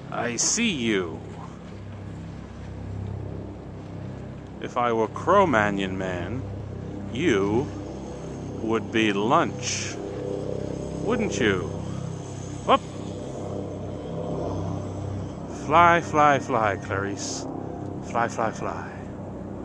I see you. If I were Cro-Magnon Man, you would be lunch, wouldn't you? Whoop! Fly, fly, fly, Clarice. Fly, fly, fly.